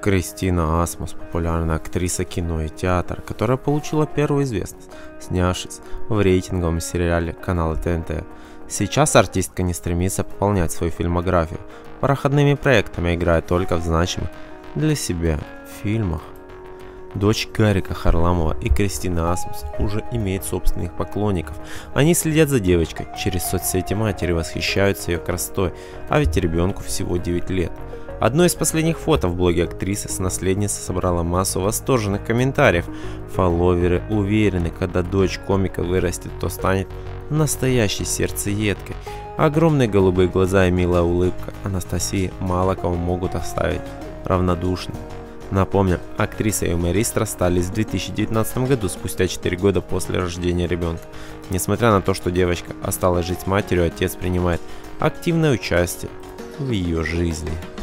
Кристина Асмус – популярная актриса кино и театра, которая получила первую известность, снявшись в рейтинговом сериале канала ТНТ. Сейчас артистка не стремится пополнять свою фильмографию, проходными проектами играет только в значимых для себя фильмах. Дочь Гарика Харламова и Кристина Асмус уже имеет собственных поклонников. Они следят за девочкой через соцсети матери, восхищаются ее красотой, а ведь ребенку всего 9 лет. Одно из последних фото в блоге актрисы с наследницей собрало массу восторженных комментариев. Фолловеры уверены, когда дочь комика вырастет, то станет настоящей сердцеедкой. Огромные голубые глаза и милая улыбка Анастасии мало кого могут оставить равнодушным. Напомним, актриса и юморист расстались в 2019 году, спустя 4 года после рождения ребенка. Несмотря на то, что девочка осталась жить с матерью, отец принимает активное участие в ее жизни.